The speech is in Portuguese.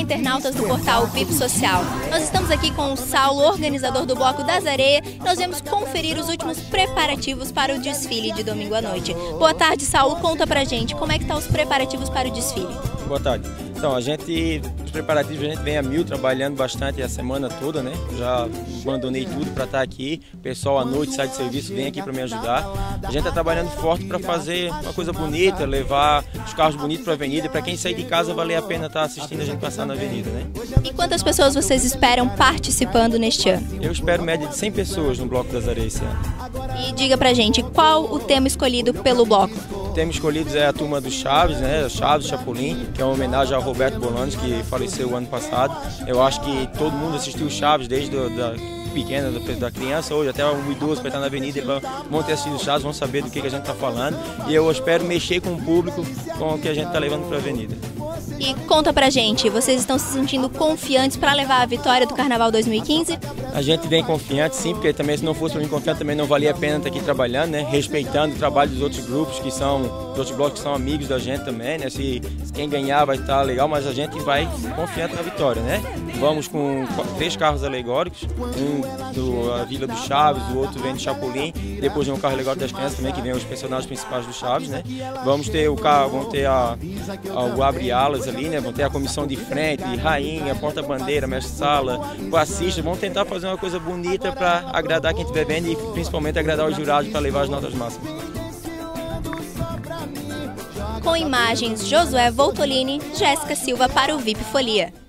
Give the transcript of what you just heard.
internautas do portal VIP Social. Nós estamos aqui com o Saulo, organizador do Bloco das Areias. Nós viemos conferir os últimos preparativos para o desfile de domingo à noite. Boa tarde, Saulo. Conta pra gente como é que estão os preparativos para o desfile. Boa tarde. Então, os preparativos, a gente vem a mil trabalhando bastante a semana toda, né? Já abandonei tudo para estar aqui. O pessoal à noite sai de serviço, vem aqui para me ajudar. A gente está trabalhando forte para fazer uma coisa bonita, levar os carros bonitos para a avenida. Para quem sair de casa, vale a pena estar assistindo a gente passar na avenida, né? E quantas pessoas vocês esperam participando neste ano? Eu espero média de 100 pessoas no Bloco das Areias esse ano. E diga pra gente, qual o tema escolhido pelo bloco? O tema escolhido é a turma dos Chaves, né? Chaves, Chapolin, que é uma homenagem ao Roberto Bolanos, que faleceu o ano passado. Eu acho que todo mundo assistiu Chaves, desde da pequena, da criança, hoje até um idoso vai estar na avenida, vão ter assistido Chaves, vão saber do que a gente está falando. E eu espero mexer com o público, com o que a gente está levando para a avenida. E conta pra gente, vocês estão se sentindo confiantes para levar a vitória do Carnaval 2015? A gente vem confiante, sim, porque também se não fosse para mim confiante também não valia a pena estar aqui trabalhando, né? Respeitando o trabalho dos outros grupos, dos outros blocos que são amigos da gente também, né? Se quem ganhar vai estar legal, mas a gente vai confiante na vitória, né? Vamos com 3 carros alegóricos, um da Vila dos Chaves, o outro vem do Chapolin, depois vem um carro alegórico das crianças também, que vem os personagens principais dos Chaves, né? Vamos ter o carro, vamos ter o abre-alas ali, né? Vão ter a comissão de frente, rainha, porta-bandeira, mestre-sala, passista. Vamos tentar fazer uma coisa bonita para agradar quem estiver vendo e principalmente agradar os jurados para levar as notas máximas. Com imagens, Josué Voltolini, Jéssica Silva para o VIP Folia.